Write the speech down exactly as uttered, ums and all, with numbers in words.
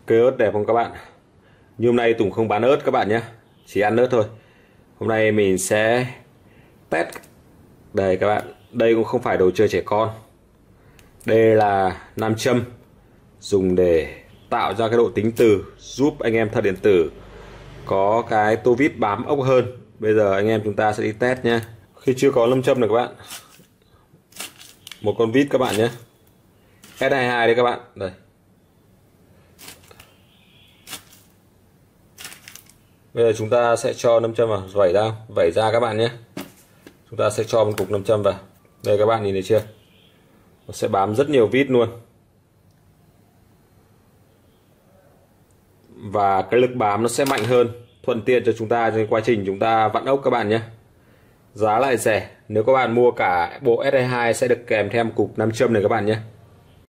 Cây ớt đẹp không các bạn? Như hôm nay Tùng không bán ớt các bạn nhé, chỉ ăn ớt thôi. Hôm nay mình sẽ test. Đây các bạn, đây cũng không phải đồ chơi trẻ con. Đây là nam châm dùng để tạo ra cái độ tính từ, giúp anh em thợ điện tử có cái tô vít bám ốc hơn. Bây giờ anh em chúng ta sẽ đi test nhé. Khi chưa có nam châm này các bạn, một con vít các bạn nhé, S hai mươi hai đây các bạn. Đây, bây giờ chúng ta sẽ cho nam châm vào, vẩy ra, vẩy ra các bạn nhé. Chúng ta sẽ cho một cục nam châm vào. Đây các bạn nhìn thấy chưa? Nó sẽ bám rất nhiều vít luôn. Và cái lực bám nó sẽ mạnh hơn, thuận tiện cho chúng ta trong quá trình chúng ta vặn ốc các bạn nhé. Giá lại rẻ. Nếu các bạn mua cả bộ S hai mươi hai sẽ được kèm theo một cục nam châm này các bạn nhé.